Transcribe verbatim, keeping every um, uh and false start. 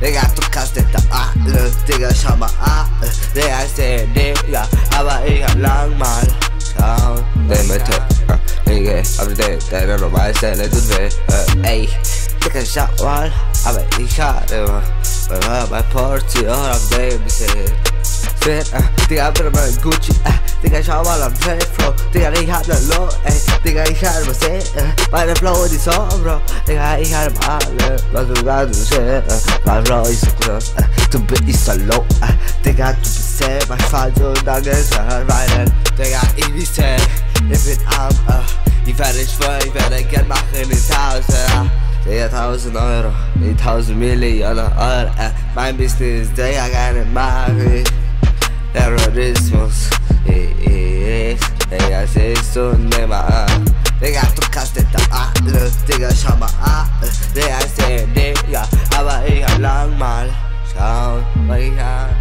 Digga, du kannst nicht alles, Digga, schau mal an. Digga, ich seh Digga, aber ich hab lang mal schauen. Den mit Tipp, Digga, aber der, der normal Stelle tut weh, ey. Digga, schau mal, aber ich hab immer bei Porti oder auf dem gesehen. Digga, bin immer in Gucci, äh, Digga, schau mal am Feld, Bro. Digga, ich hab ne Low, ey, Digga, ich hab immer sehen, äh, meine Flow die Song, Bro. Digga, ich hab immer alle, was du gerade sehen, äh, mein Flow ist so groß, äh, du bist so low, äh, Digga, du bist selber falsch und dann ist er weinen. Digga, ich bin safe, ich bin arm, äh, ich werde schwören, ich werde Geld machen in tausend, äh, Digga, tausend Euro, in tausend Millionen Euro, äh, mein Business, Digga, keine Magie. Terrorismus ist, Digga, siehst du nimmer an. Digga, du kannst nicht alles, Digga, schau mal an. Digga, ich seh Digga, aber ich hab lang mal schauen, weil ich hab